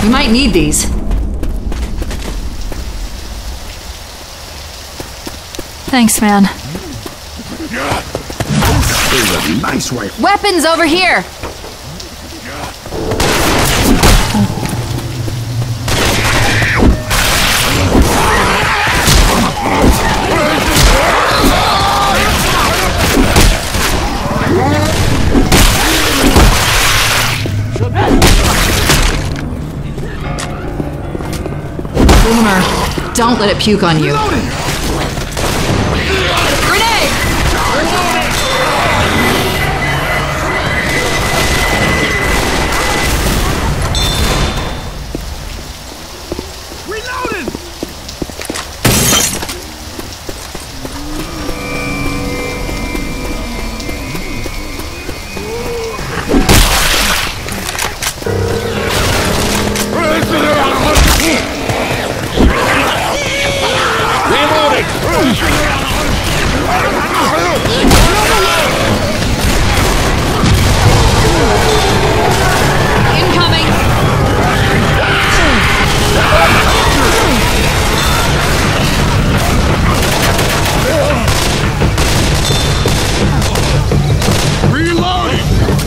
We might need these. Thanks, man. This is a nice rifle. Weapons over here! Boomer, don't let it puke on you. Grenade! Reloading! Incoming! Reloading!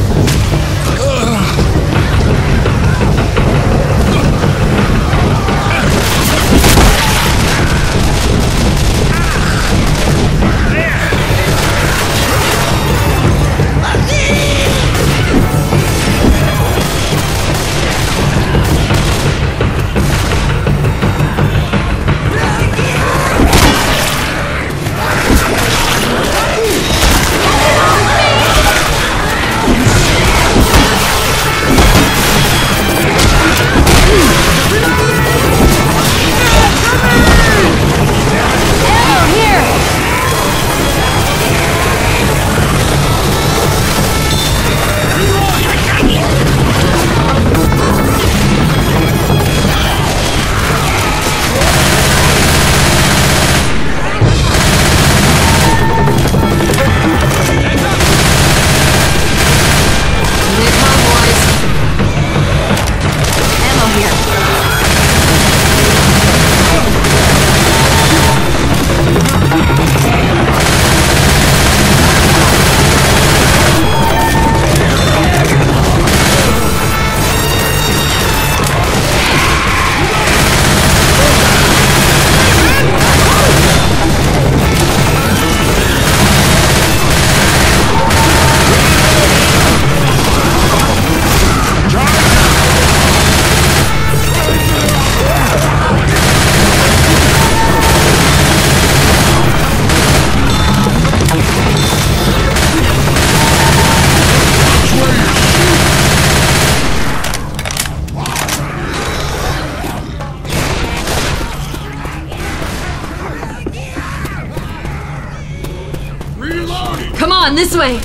Come on, this way!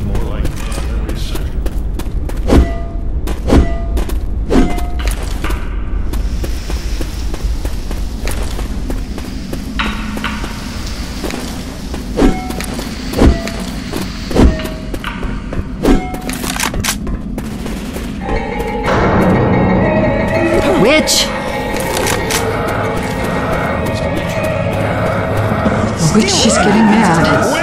Witch! The witch, she's getting mad.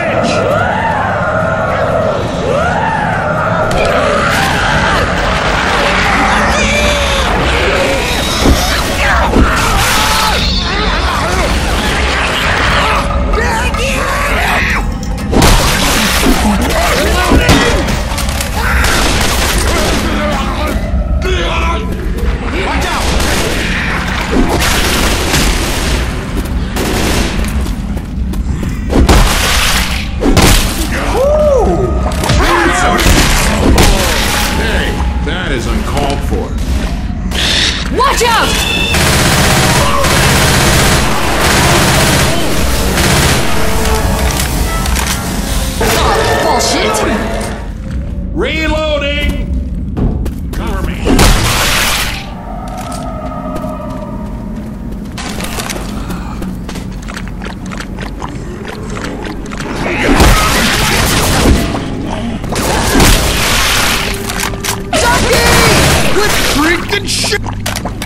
That is uncalled for. Watch out! Oh, bullshit! Reloading! Cover me. What freaking shit?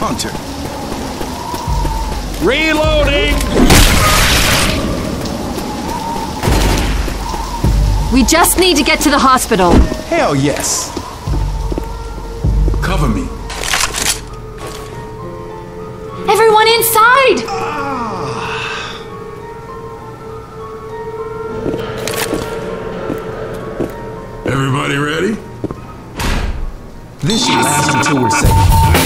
hunter. Reloading! We just need to get to the hospital. Hell yes. Cover me. Everyone inside! Everybody ready? This should last until we're safe.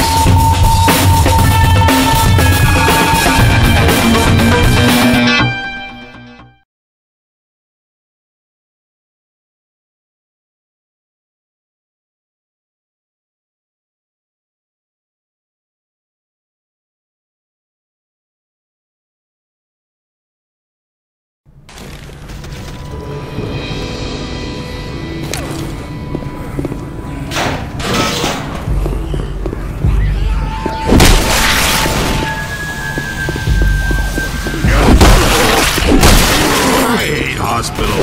Hospital.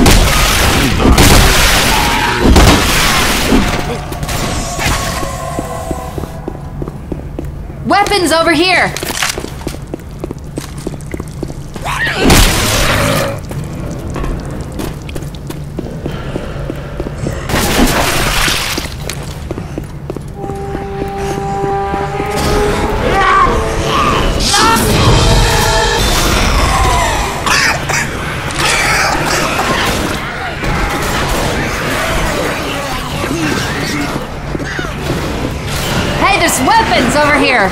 Weapons over here! Hey, there's weapons over here!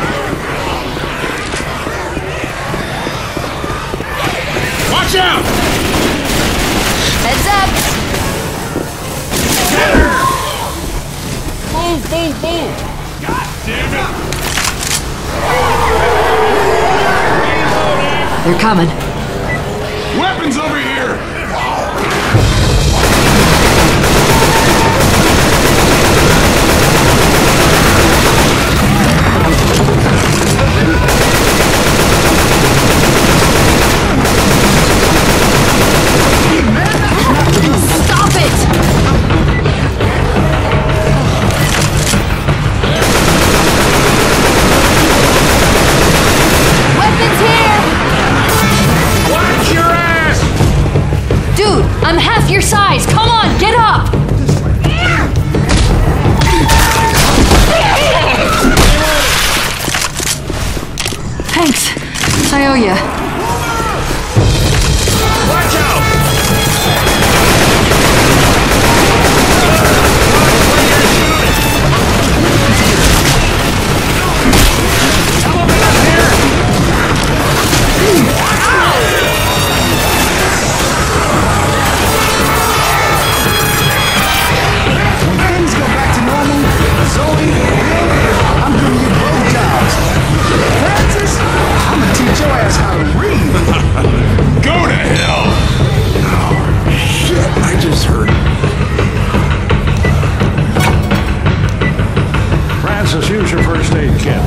Watch out! Heads up! Move, move, move! God damn it! They're coming. Weapons over here! Stop it! Weapons here! Watch your ass! Dude, I'm half your size. Come on, get up! Thanks. I owe ya. Watch out! When things go back to normal, Zoe, I'm giving you blowjobs. Francis, I'm gonna teach your ass how to read. Go to hell! Oh, shit, I just heard. Francis, use your first aid kit.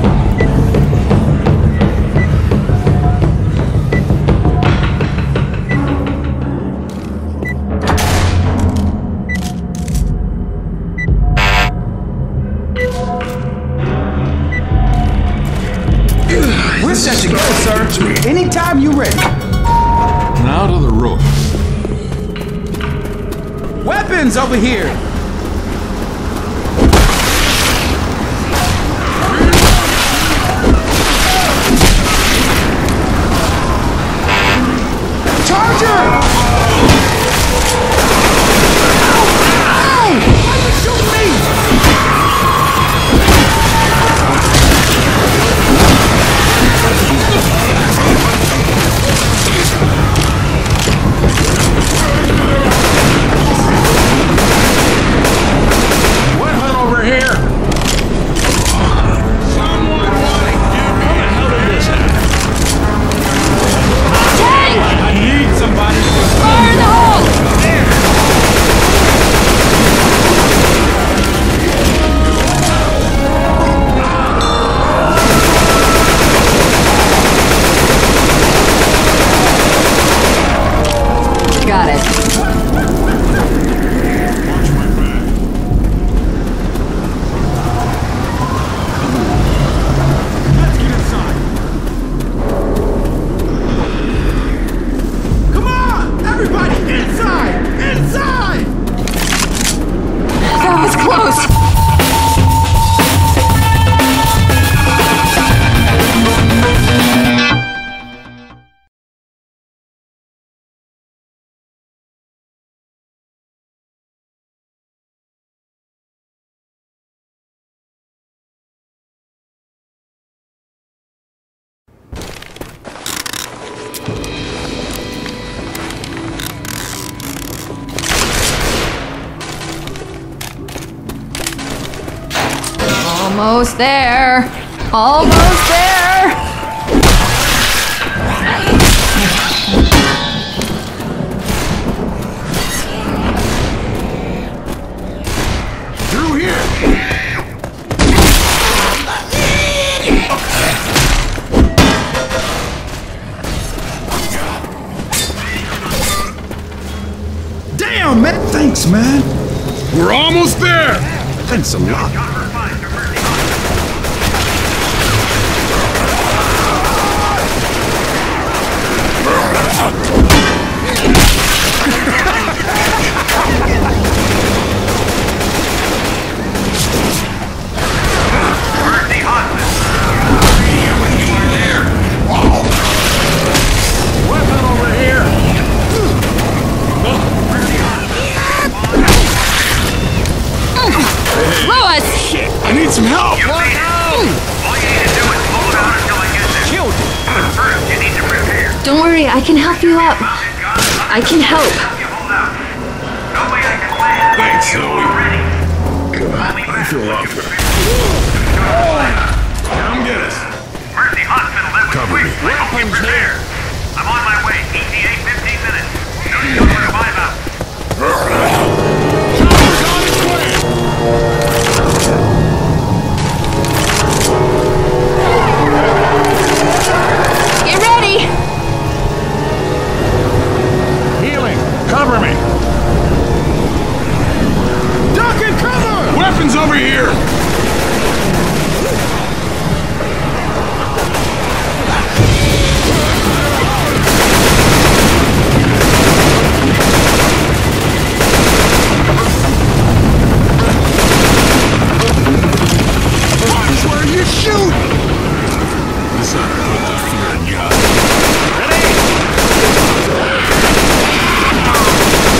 We're set to go, sir. Anytime you're ready. Now to the roof. Weapons over here. Charger! Ow! Why you shoot me? Weapon over here! Someone wanna give me a hell of this happen? Tank! I need somebody to Fire in the hole! Got it. Almost there. Almost there. Through here. Damn, man. Thanks, man. We're almost there. Thanks a lot. Weapon over here! Lois! I need some help. All you need to do is hold out until I get there. But first, you need to prepare. Don't worry, I can help you up. I can help. You hold out. No way I can land. Thanks, You Zoe. are ready. I feel awful. Come get us. Mercy Hospital, that was Cover quick. me. I hope you prepared. I'm on my way. ETA 15 minutes. No sooner to 5 out. Chopper's on its way. Get ready! Healing! Cover me! Duck and cover! Weapons over here. Watch where you shoot. This ought to put the fear in you.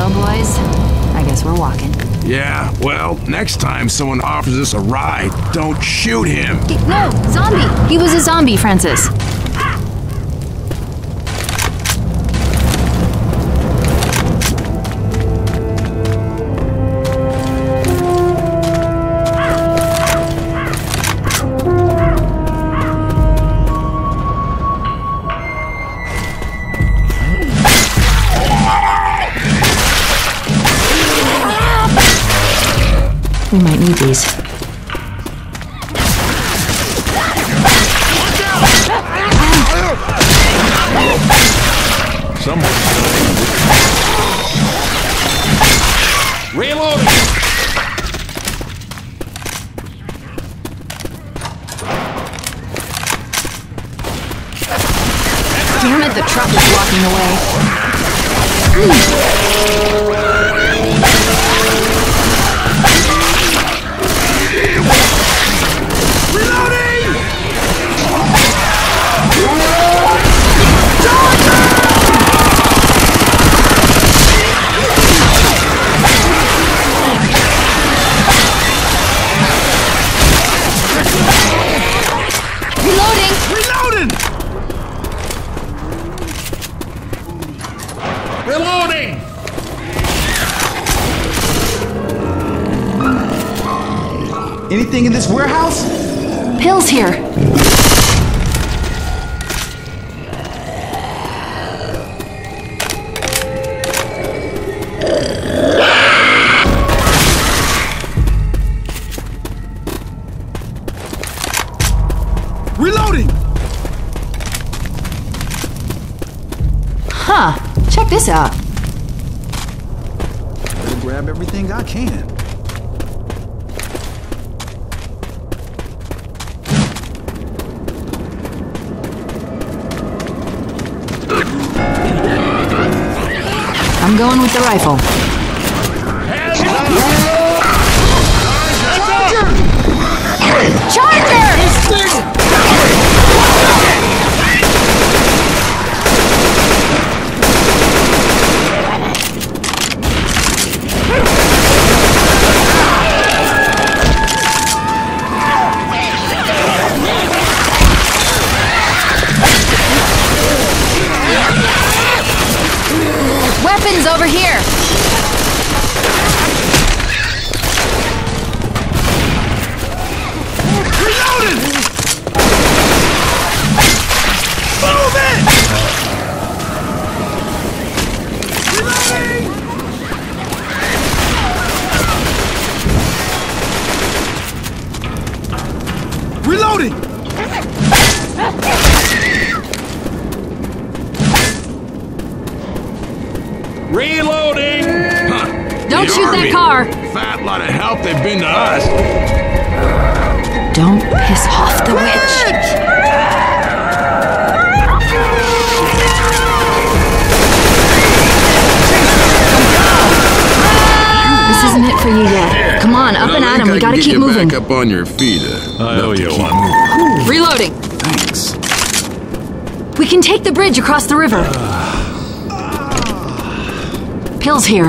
Well, boys, I guess we're walking. Yeah, well, next time someone offers us a ride, don't shoot him. No, zombie! He was a zombie, Francis. We might need these. Someone. Reloading. Damn it, the truck is blocking the way. Reloading! Anything in this warehouse? Pills here. Reloading! Huh. Check this out. Better grab everything I can. I'm going with the rifle. Charger! Weapons over here! Reloading! Move it! Reloading! Reloading! Reloading! Huh. Don't The shoot that Army. car. Fat lot of help they've been to us. Don't piss off the witch. This isn't it for you yet. Come on, up and at him. We gotta keep moving. Back up on your feet. I owe you one. Reloading. Thanks. We can take the bridge across the river. Pills here.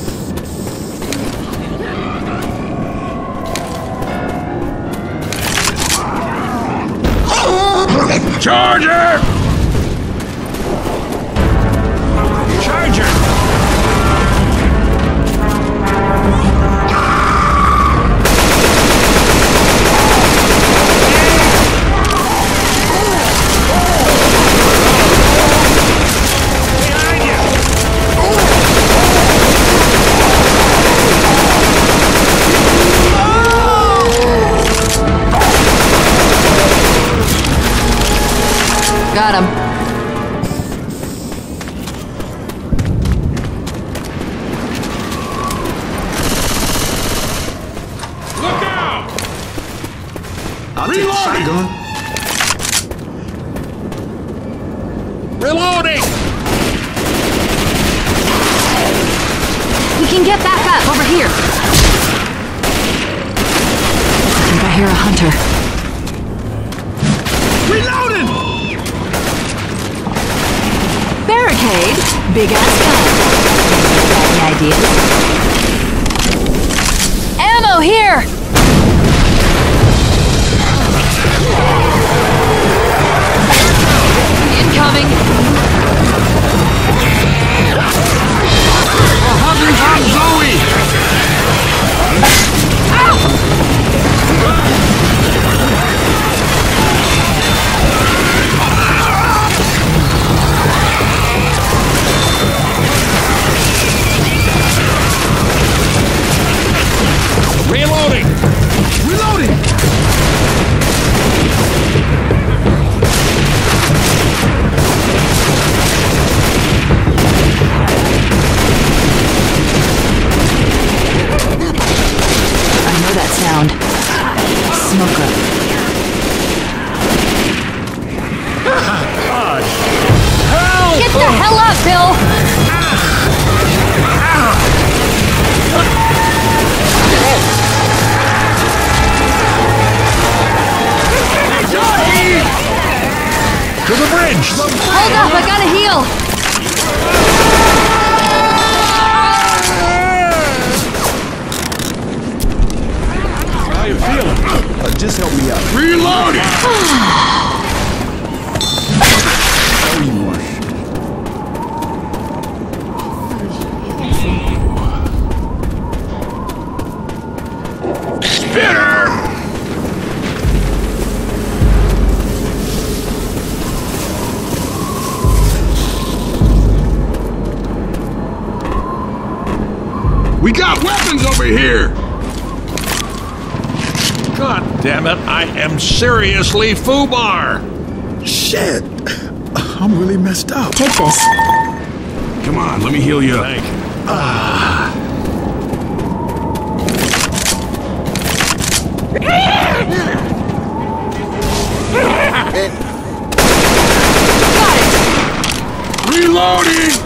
Charger! Charger! Behind you! Got him. Look out! I'll take the shotgun. Reloading! We can get back up over here. I think I hear a hunter. Reloading! Barricade? Big ass gun. ideas. Ammo here! Incoming! Hunters on Zoe! Reloading! Reloading! I know that sound. Smoker. Get the hell up, Bill! To the bridge! Hold up, I gotta heal! How you feeling? Just help me out. Reloading! Oh, you want. Spinner! We got weapons over here! God damn it, I am seriously FUBAR! Shit! I'm really messed up. Take this. Come on, let me heal you up. Thank you. Reloading!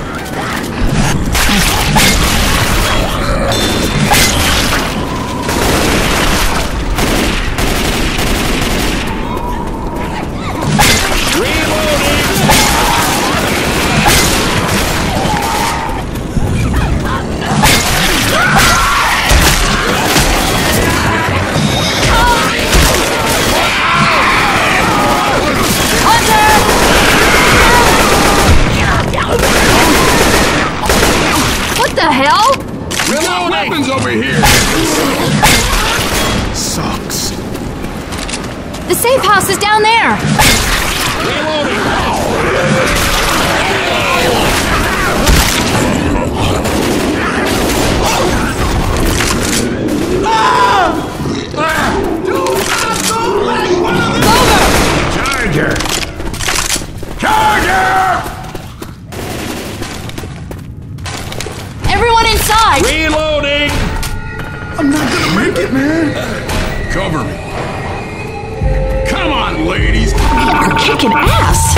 What the hell? We got weapons over here! Sucks. The safe house is down there! Charger! Charger! Everyone inside! Reloading! I'm not gonna make it, man. Cover me. Come on, ladies! We're kicking ass!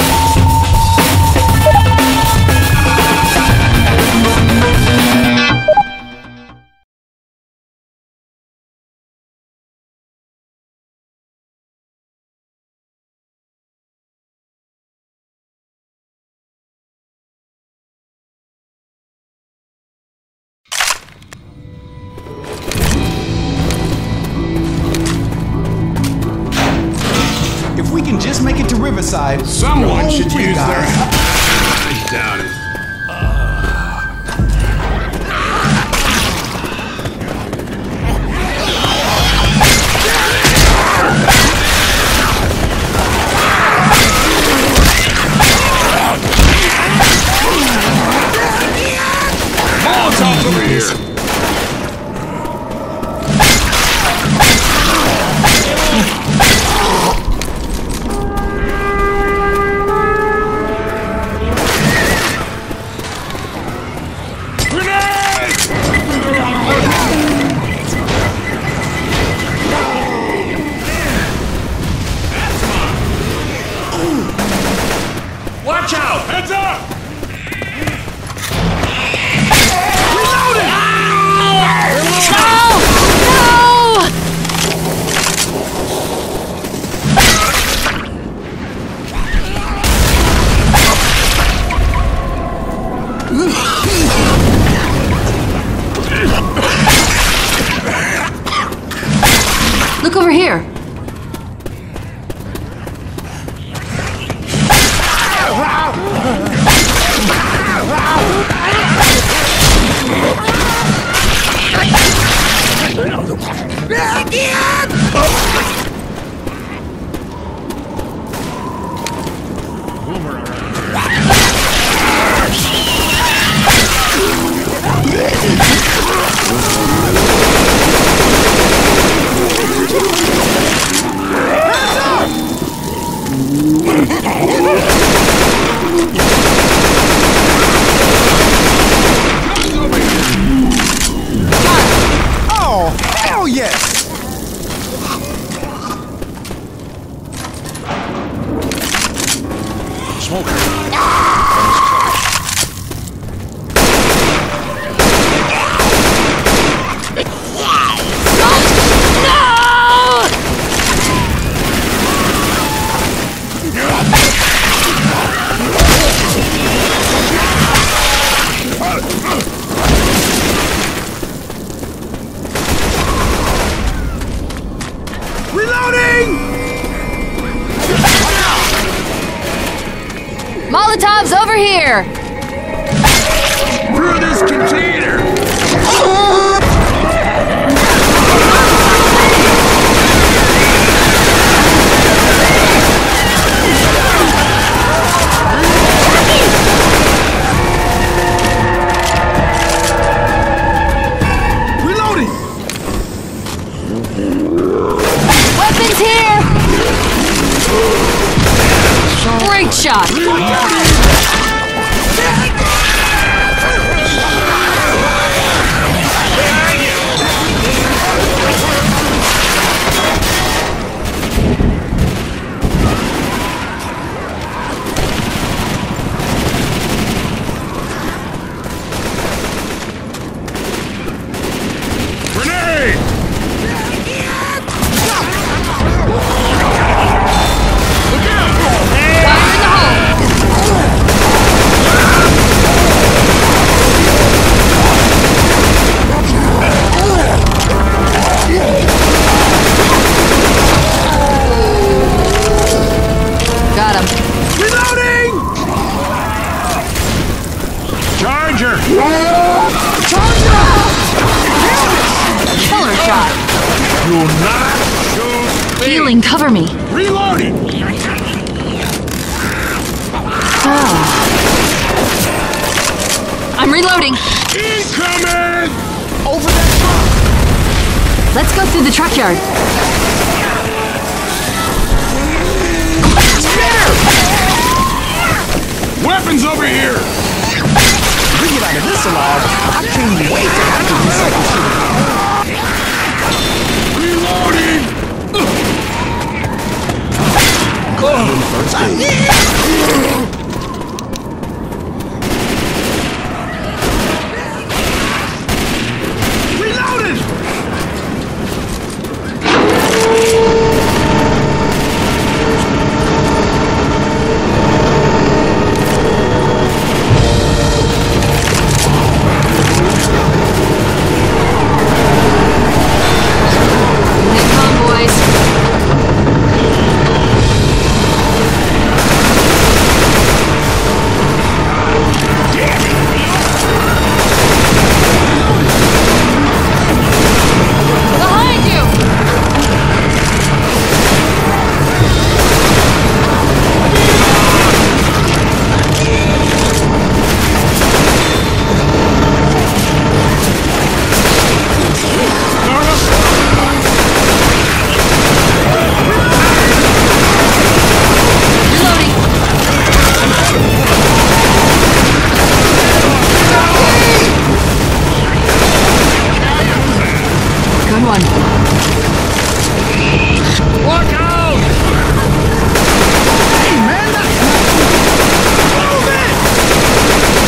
If we can just make it to Riverside, Someone we're home should free, use their... guys. I doubt it. Molotovs over here! Watch out! Heads up! Reloading! here. Oh, hell yes! Molotov's over here! Through this container! Reloading! Weapons here! Great shot! Grenade! Fire in the hole! Got him. Reloading! Charger! Killer shot. Do not shoot me! Healing, cover me. Reloading! I'm reloading. Incoming! Over that truck! Let's go through the truck yard. Weapons over here! If we get out of this alive, I can't wait to have to recycle shit. Reloading! Reloaded! Hey, come on, boys. Behind you! Reloading. Good one. Look out! Hey, man! Move it!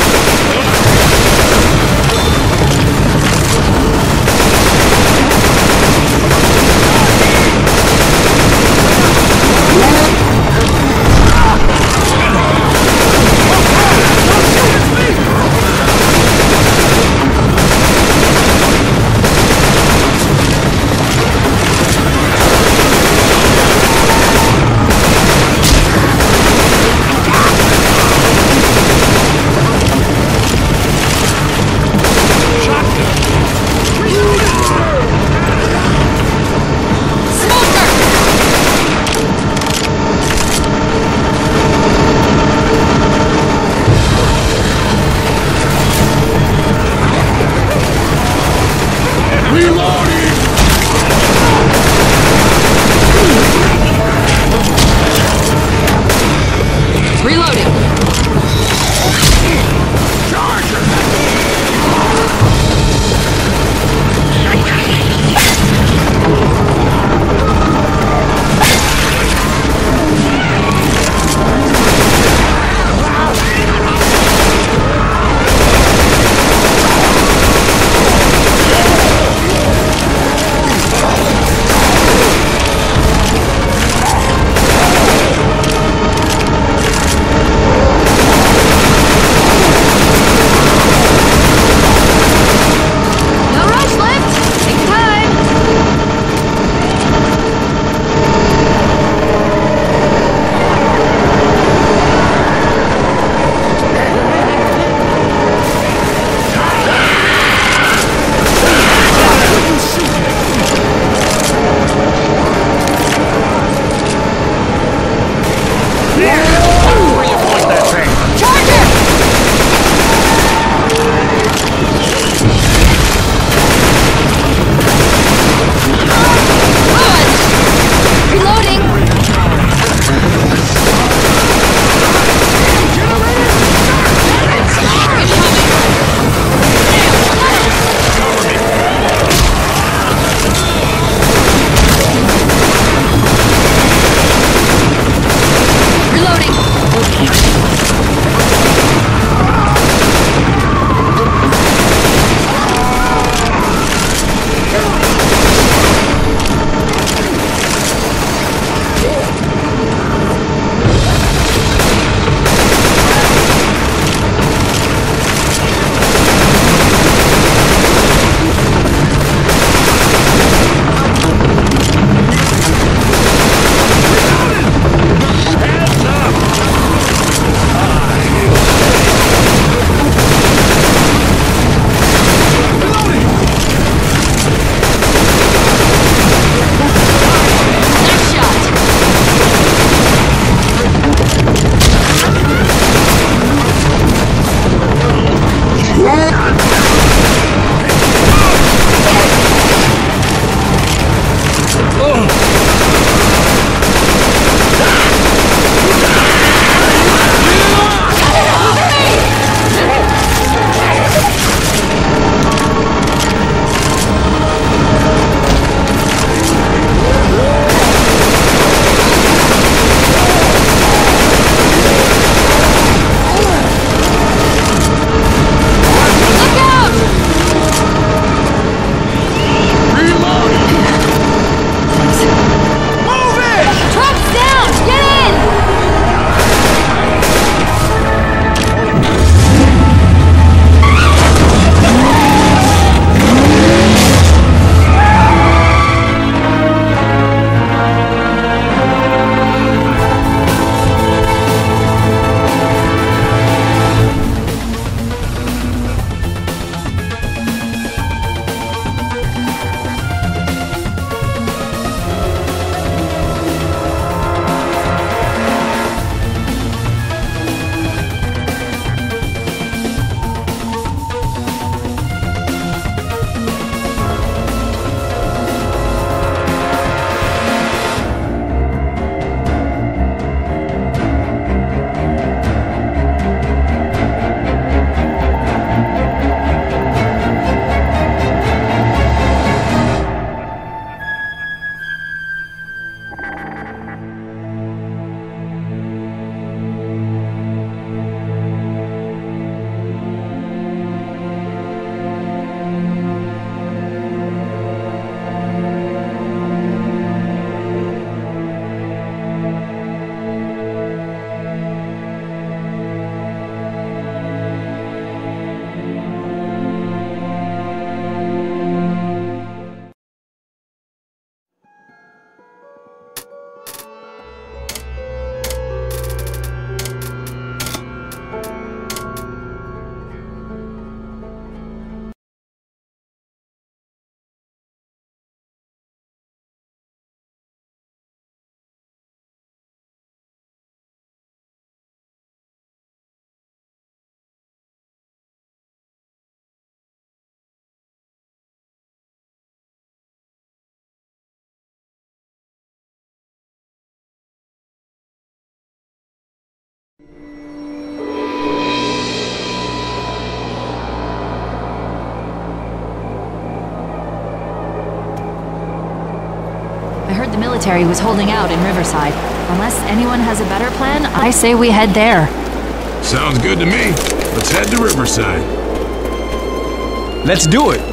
military was holding out in Riverside. Unless anyone has a better plan, I say we head there. Sounds good to me. Let's head to Riverside. Let's do it.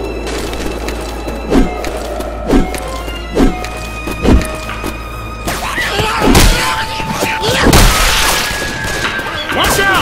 Watch out!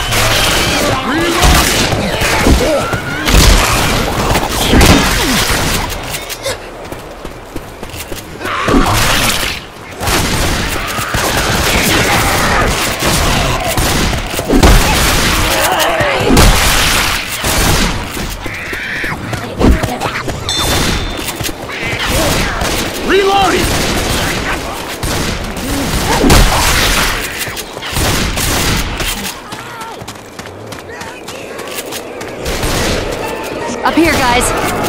Reloading! Up here, guys.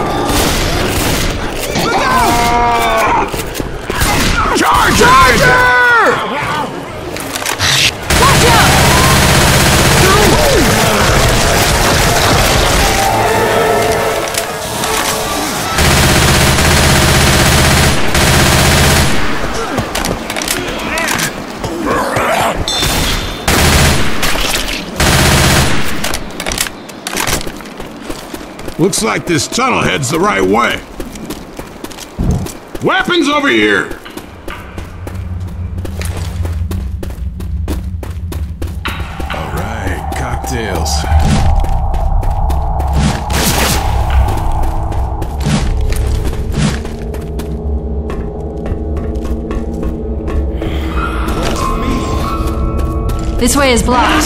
Charger! Watch out! Looks like this tunnel heads the right way. Weapons over here! All right, cocktails. This way is blocked.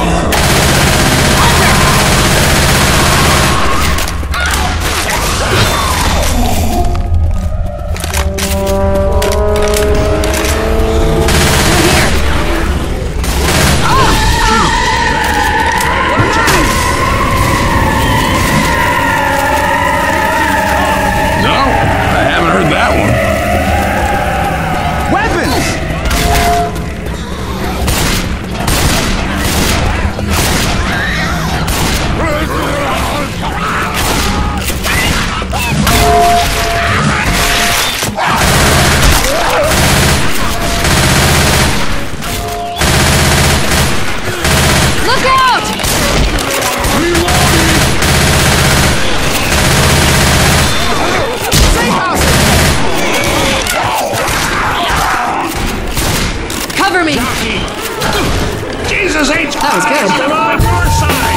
Jesus H. That was good. I'm on your side.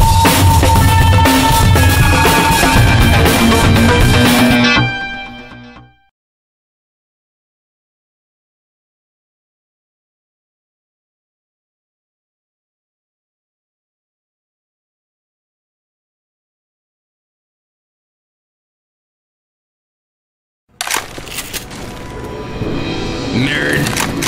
Nerd.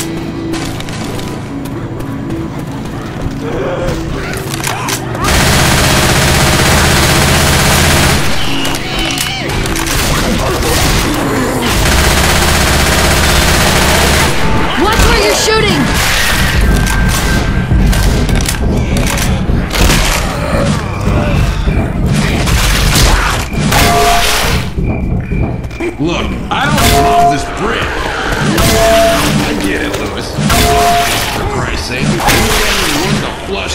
Watch where you're shooting! Look, I don't love this bridge. I get it, Lewis. For Christ's sake, you ruined the flush.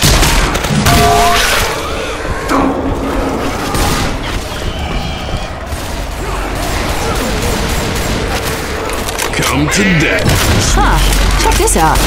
Come to death. Huh, check this out.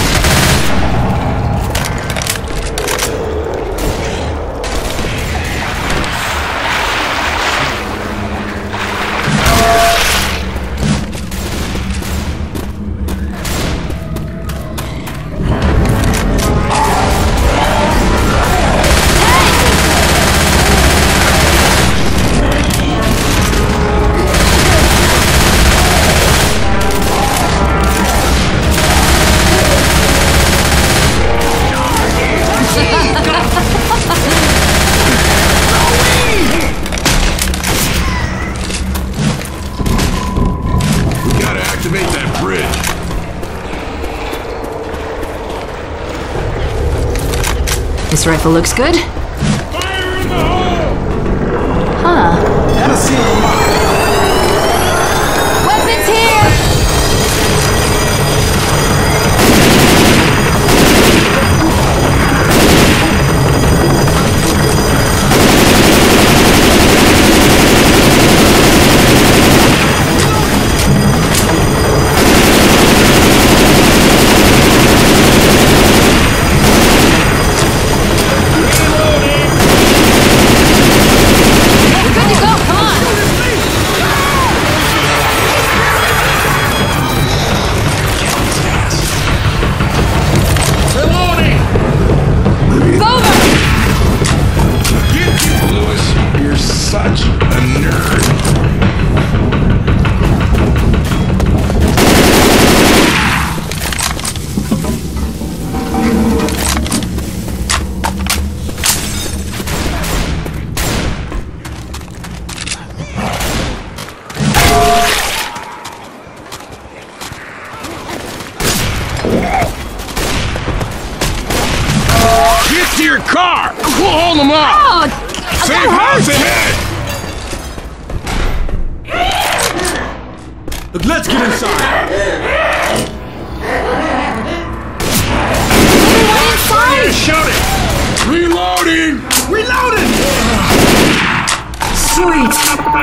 Activate that bridge. This rifle looks good. Fire in the hole! Huh. That'll see you. Weapons here! nerd. Get to your car! We'll hold them off! Oh, Safe house ahead! Let's get inside. Fire shooting! Reloading! Reloading! sweet.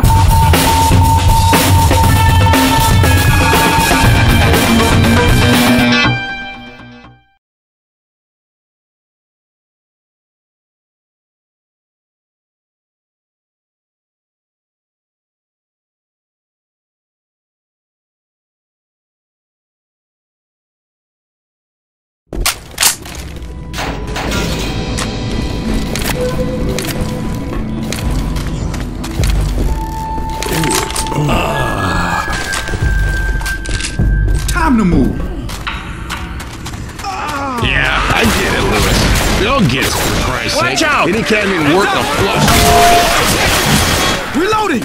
Time to move. Yeah, I get it, Lewis. They'll get it, for Christ's sake. Watch out! Any can't even worth the flush. Reloading!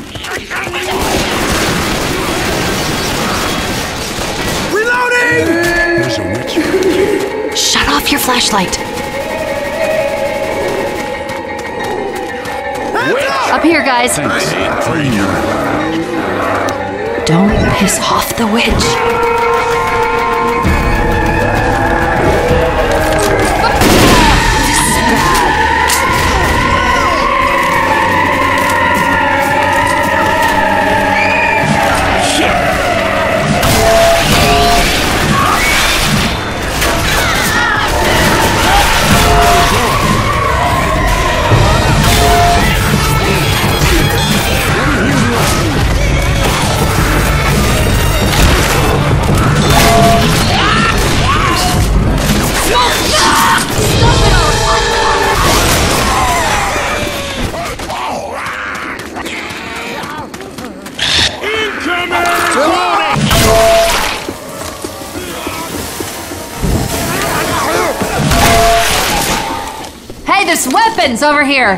Reloading! There's a witch. Shut off your flashlight. Up here, guys. Thanks for you. Don't piss off the witch. This is bad. Hey, there's weapons over here.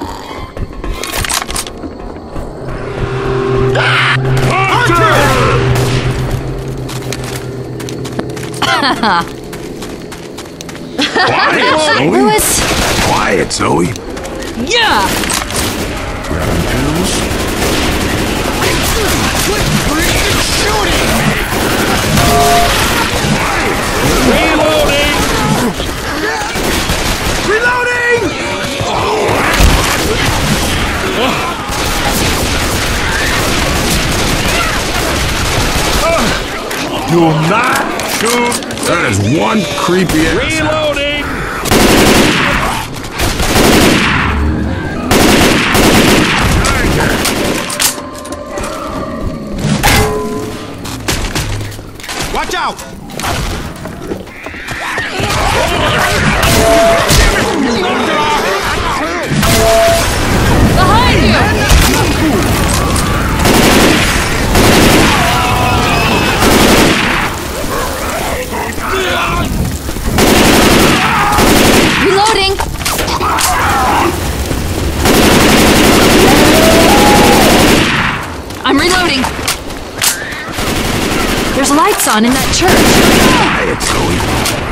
Quiet, Zoe. Lewis. Quiet, Zoe. Yeah. Grabbing pills. Reloading! Reloading! Do not shoot! That is one creepy ass. Reloading! Watch out! Behind you. Reloading. I'm reloading. There's lights on in that church. Quiet, Zoe.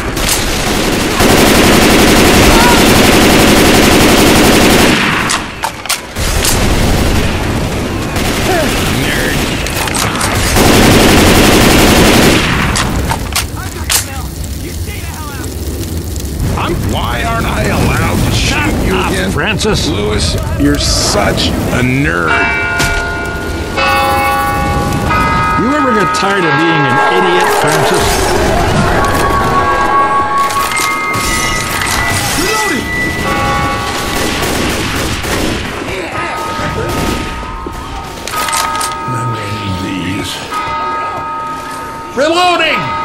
Why aren't I allowed to shoot you again? Francis? Lewis, you're such a nerd. You ever get tired of being an idiot, Francis? Reloading! I'm gonna need these. Reloading!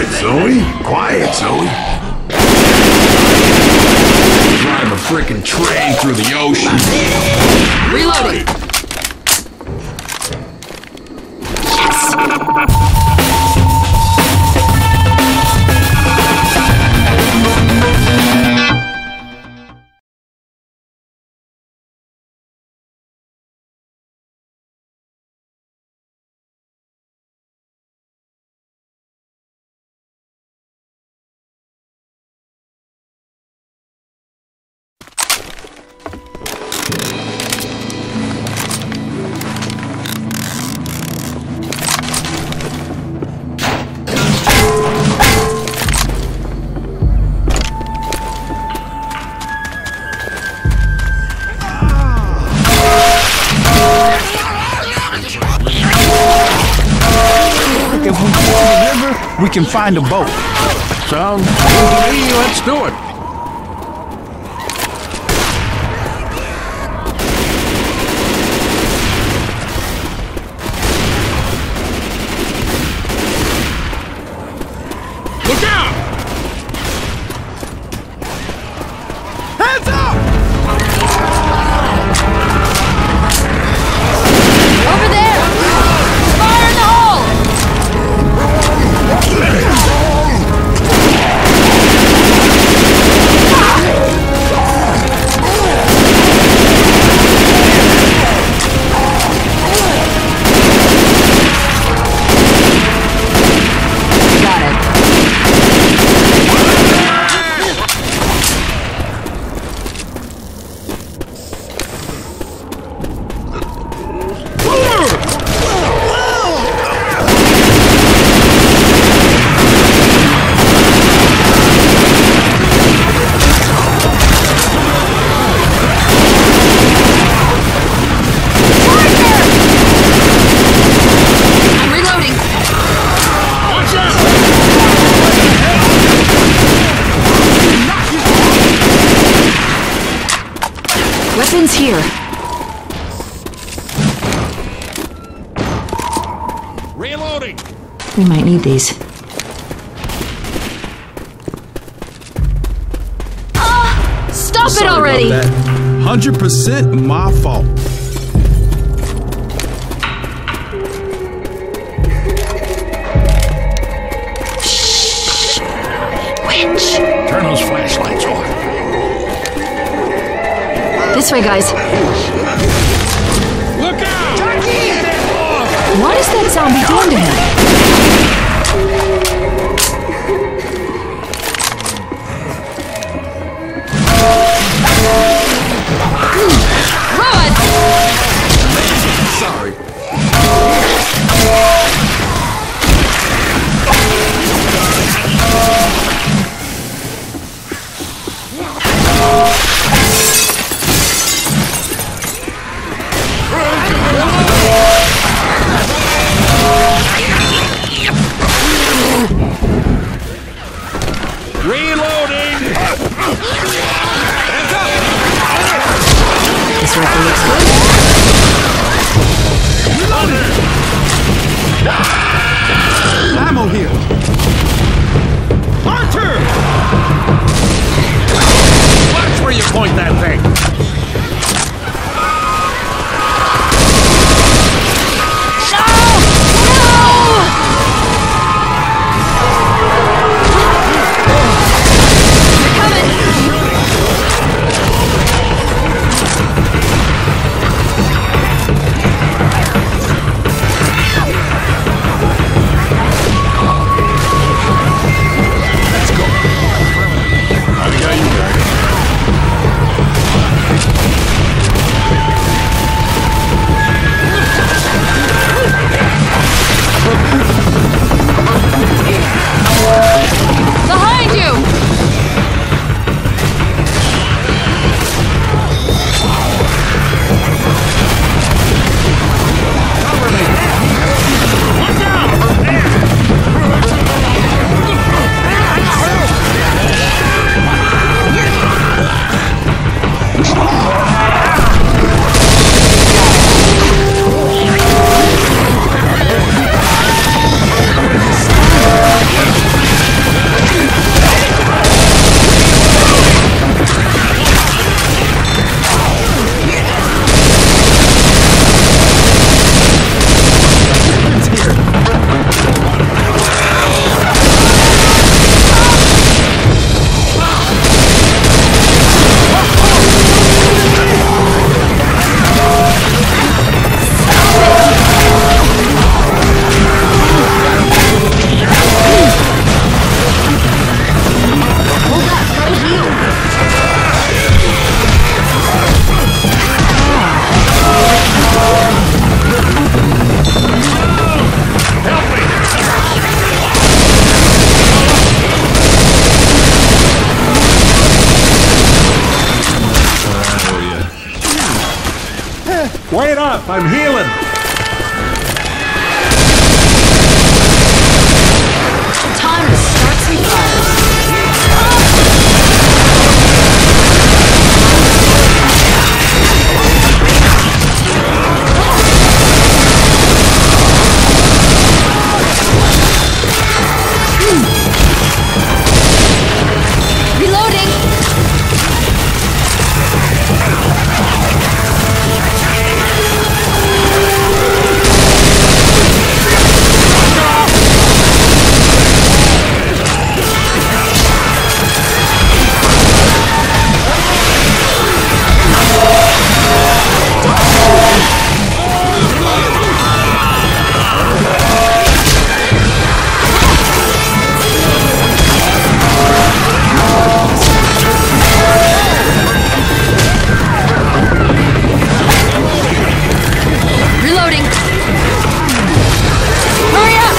Quiet, Zoe. Quiet, Zoe. Drive a frickin' train through the ocean. Reloading. We can find a boat. Sounds good to me. Let's do it. Look out! Hands up! Over there! Fire in the hole! Got it. I'm reloading. Watch out! Weapons here. Reloading! We might need these. Stop it already! 100% my fault. Winch. Turn those flashlights on. This way, guys. Look out! What is that zombie doing to him? Run! Sorry. Reloading! This rifle looks good. Ammo here. Archer! Watch where you point that thing. I'm healing. Time to start some fires. Reloading! Reloading! Hurry up!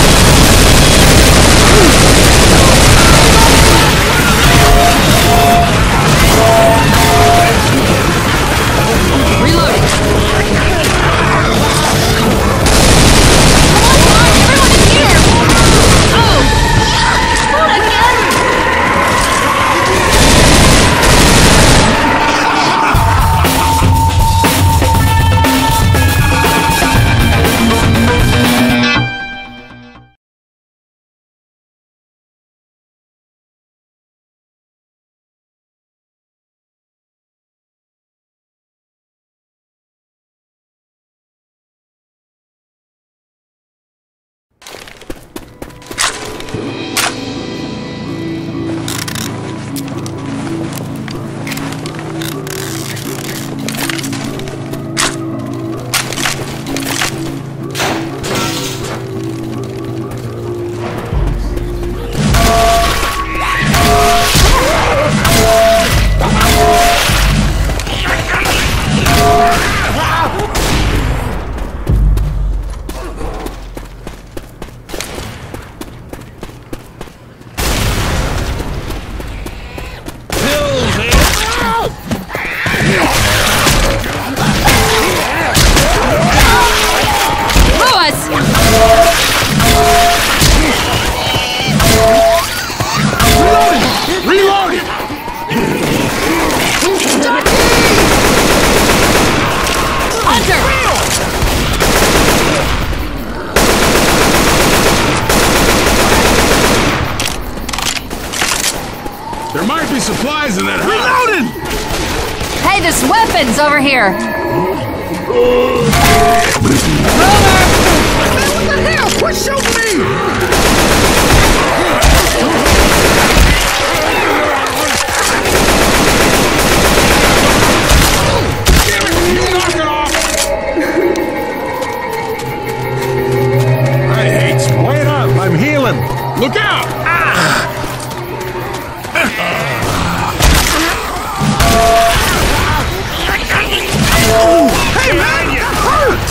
Reloading! Come on, everyone is here! Oh! Not again! There might be supplies in that house. Reloading! Hey, there's weapons over here! What the hell? Quit shooting me! Knock it off! I hate smoke. Wait up, I'm healing. Look out! Hey, man! You hurt!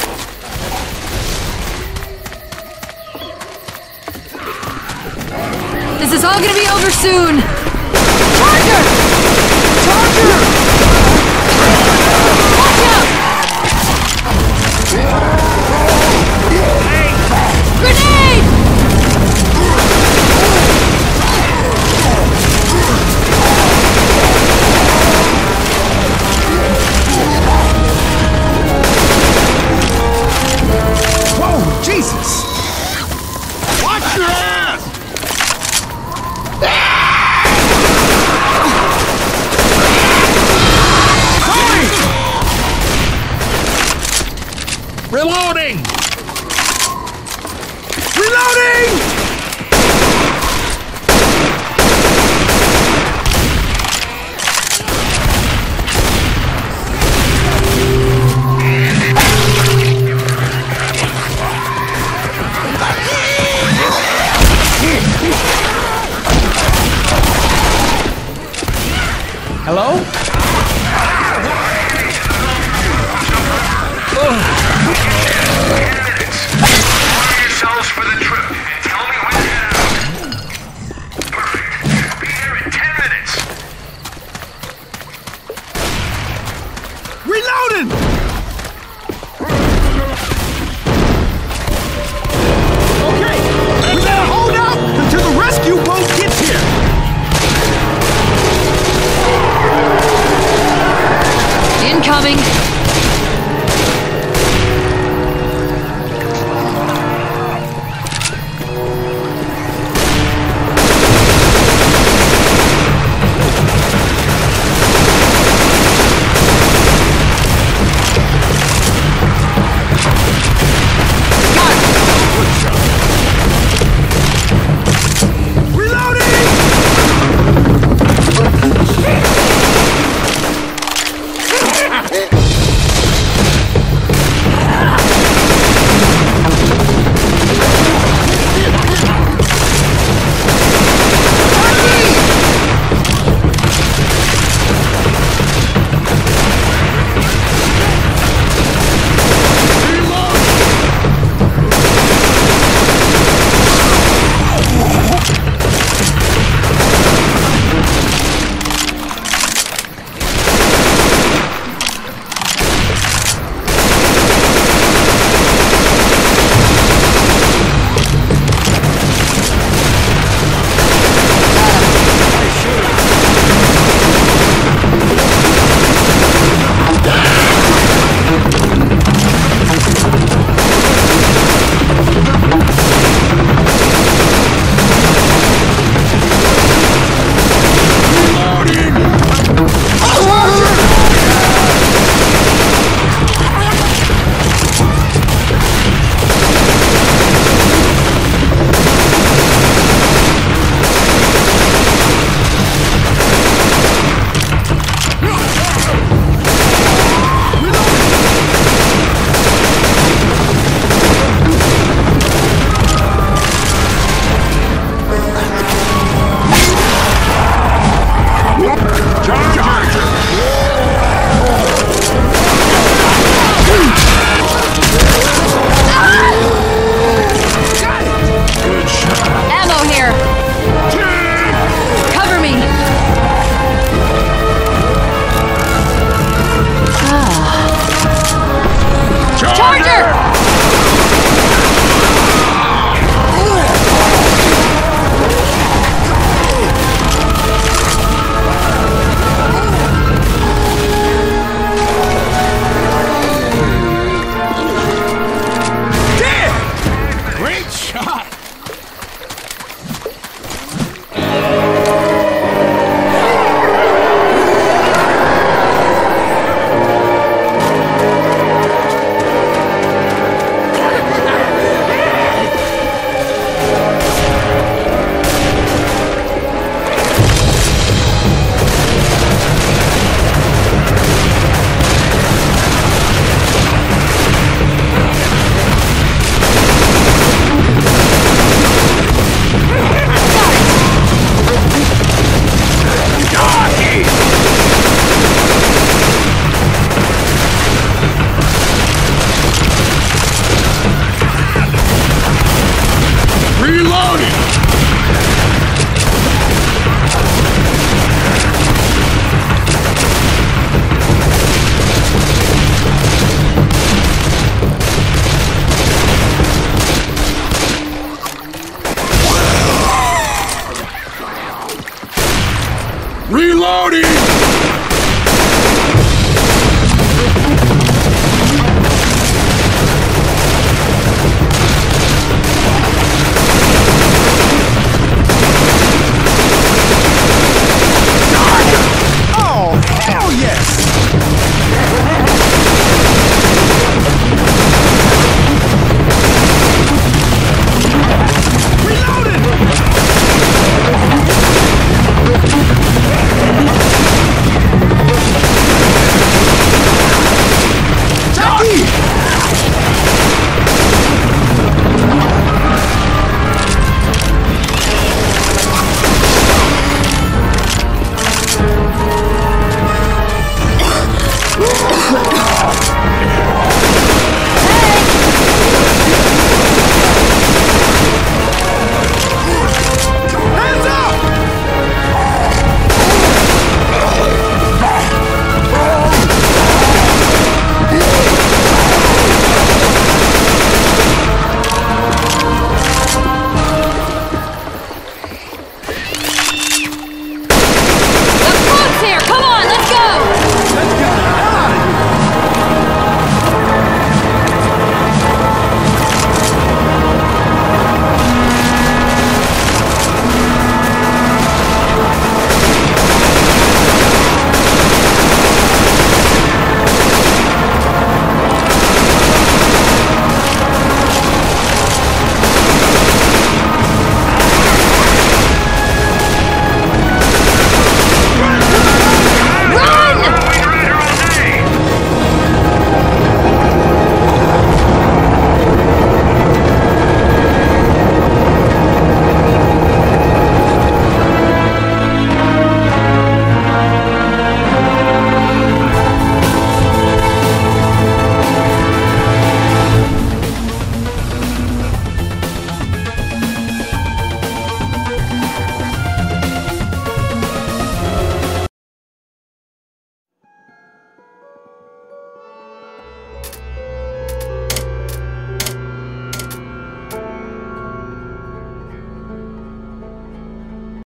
This is all gonna be over soon! Charger! Charger! Watch out! Grenade! Whoa, Jesus! Watch your ass! Reloading! Reloading!